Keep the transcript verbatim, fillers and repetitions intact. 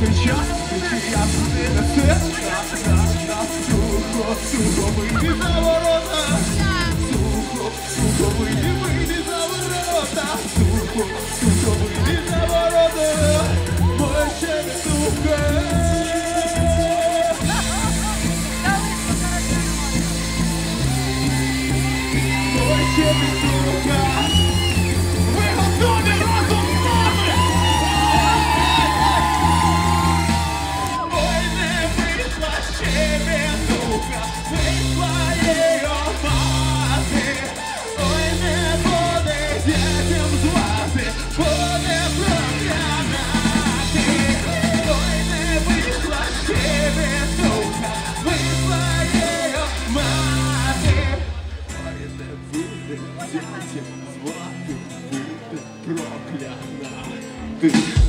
Наступний час, який я не несе. Сухо, сухо, вийди за ворота. Сухо, сухо, вийди, вийди за ворота. Сухо, сухо, вийди за ворота. Моє ще не сухе. Моє ще не сухе. Ви готові разом з нами? Ой, не вийшла ще вінука, вийшла її мати. Ой, не буде дітям з вази, буде проклянати. Ой, не вийшла ще вінука, вийшла її мати. Ой, не буде дітям з вази, буде проклянати.